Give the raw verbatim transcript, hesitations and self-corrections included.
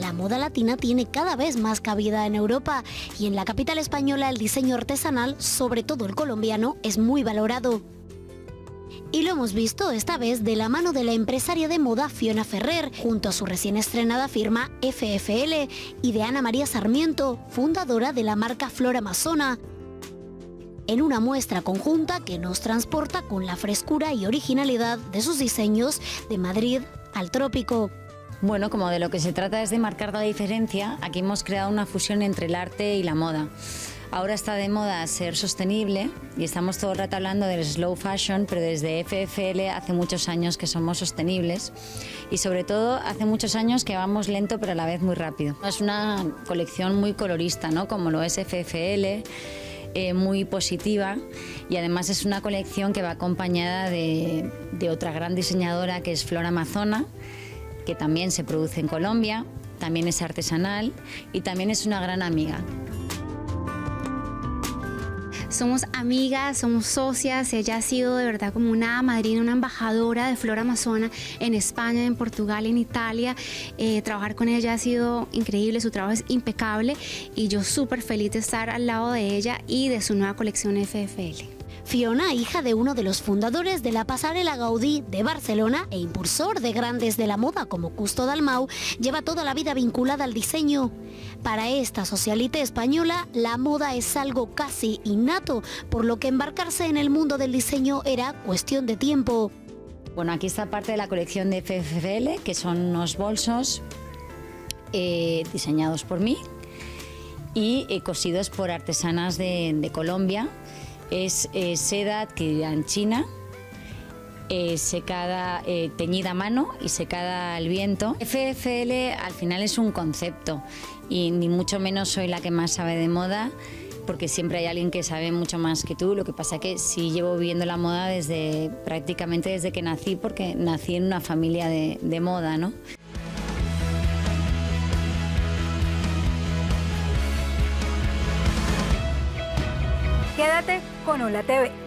la moda latina tiene cada vez más cabida en Europa y en la capital española el diseño artesanal, sobre todo el colombiano, es muy valorado. Y lo hemos visto esta vez de la mano de la empresaria de moda Fiona Ferrer, junto a su recién estrenada firma F F L, y de Ana María Sarmiento, fundadora de la marca Flor Amazona, en una muestra conjunta que nos transporta con la frescura y originalidad de sus diseños de Madrid al trópico. Bueno, como de lo que se trata es de marcar la diferencia, aquí hemos creado una fusión entre el arte y la moda. Ahora está de moda ser sostenible y estamos todo el rato hablando del slow fashion, pero desde F F L hace muchos años que somos sostenibles y sobre todo hace muchos años que vamos lento pero a la vez muy rápido. Es una colección muy colorista, ¿no? Como lo es F F L. Eh, muy positiva y además es una colección que va acompañada de, de otra gran diseñadora que es Flor Amazona, que también se produce en Colombia, también es artesanal y también es una gran amiga. Somos amigas, somos socias, ella ha sido de verdad como una madrina, una embajadora de Flor Amazona en España, en Portugal, en Italia. Eh, trabajar con ella ha sido increíble, su trabajo es impecable y yo súper feliz de estar al lado de ella y de su nueva colección F F L. Fiona, hija de uno de los fundadores de la Pasarela Gaudí de Barcelona e impulsor de grandes de la moda como Custo Dalmau, lleva toda la vida vinculada al diseño. Para esta socialite española, la moda es algo casi innato, por lo que embarcarse en el mundo del diseño era cuestión de tiempo. Bueno, aquí está parte de la colección de F F L, que son unos bolsos eh, diseñados por mí y eh, cosidos por artesanas de, de Colombia. Es eh, seda adquirida en China, eh, secada, eh, teñida a mano y secada al viento. F F L al final es un concepto y ni mucho menos soy la que más sabe de moda, porque siempre hay alguien que sabe mucho más que tú. Lo que pasa que sí llevo viviendo la moda desde prácticamente desde que nací, porque nací en una familia de, de moda, ¿no? Quédate con Hola T V.